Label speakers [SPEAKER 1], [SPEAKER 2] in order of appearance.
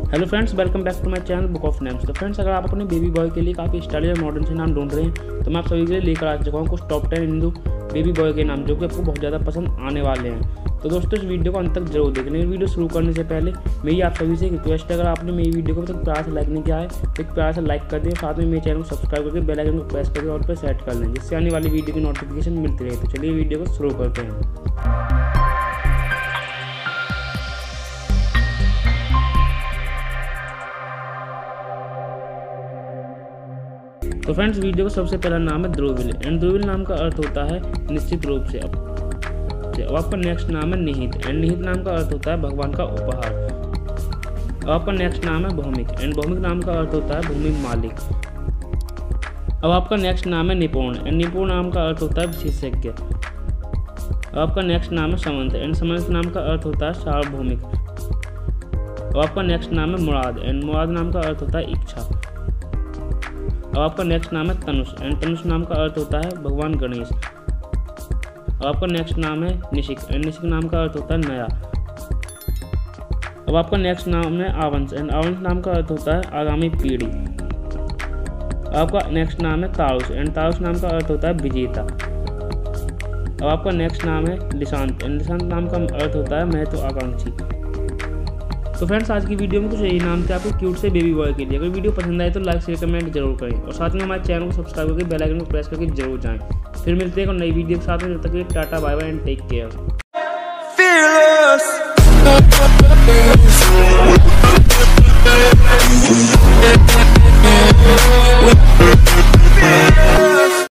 [SPEAKER 1] Hello friends, welcome back to my channel book of names. तो friends, अगर आप अपने बेबी बॉय के लिए काफ़ी स्टाइलिश और मॉडर्न से नाम ढूंढ रहे हैं तो मैं आप सभी के लिए लेकर आ चुका हूँ कुछ टॉप 10 हिंदू बेबी बॉय के नाम जो कि आपको बहुत ज़्यादा पसंद आने वाले हैं। तो दोस्तों, इस वीडियो को अंत तक जरूर देख लें। वीडियो शुरू करने से पहले मेरी आप सभी से एक रिक्वेस्ट है, अगर आपने मेरी वीडियो को तक प्यार से लाइक नहीं किया है तो एक प्यार से लाइक कर दें, साथ में मेरे चैनल को सब्सक्राइब करके बेल आइकन को प्रेस करके और पर सेट कर लें, जिससे आने वाली वीडियो की नोटिफिकेशन मिलती रहे। तो चलिए वीडियो को शुरू करते हैं। तो फ्रेंड्स, वीडियो का सबसे पहला नाम है ध्रुविल एंड ध्रुविल नाम का अर्थ होता है निश्चित रूप से। अब आपका नेक्स्ट नाम है निहित एंड निहित नाम का अर्थ होता है भगवान का उपहार। अब आपका नेक्स्ट नाम है भौमिक एंड भौमिक नाम का अर्थ होता है भूमि मालिक। अब आपका नेक्स्ट नाम है निपुण एंड निपुण नाम का अर्थ होता है विशेषज्ञ। अब आपका नेक्स्ट नाम है समंत एंड समंत नाम का अर्थ होता है सार्वभौमिक। अब आपका नेक्स्ट नाम है मुराद एंड मुराद नाम का अर्थ होता है इच्छा। अब आपका नेक्स्ट नाम है तनुष एंड तनुष नाम का अर्थ होता है भगवान गणेश। अब आपका नेक्स्ट नाम है निशिक एंड निशिक नाम का अर्थ होता है नया। अब आपका नेक्स्ट नाम है आवंश एंड आवंश नाम का अर्थ होता है आगामी पीढ़ी। अब आपका नेक्स्ट नाम है तारुष एंड तारुष नाम का अर्थ होता है विजेता। अब आपका नेक्स्ट नाम है निशांत एंड निशांत नाम का अर्थ होता है महत्वाकांक्षी। तो फ्रेंड्स, आज की वीडियो में कुछ यही नाम थे आपको क्यूट से बेबी बॉय के लिए। अगर वीडियो पसंद आए तो लाइक शेयर कमेंट जरूर करें और साथ में हमारे चैनल को सब्सक्राइब करके बेल आइकन को प्रेस करके जरूर जाएं। फिर मिलते हैं एक नई वीडियो के साथ में। जब तक के टाटा bye bye and take care.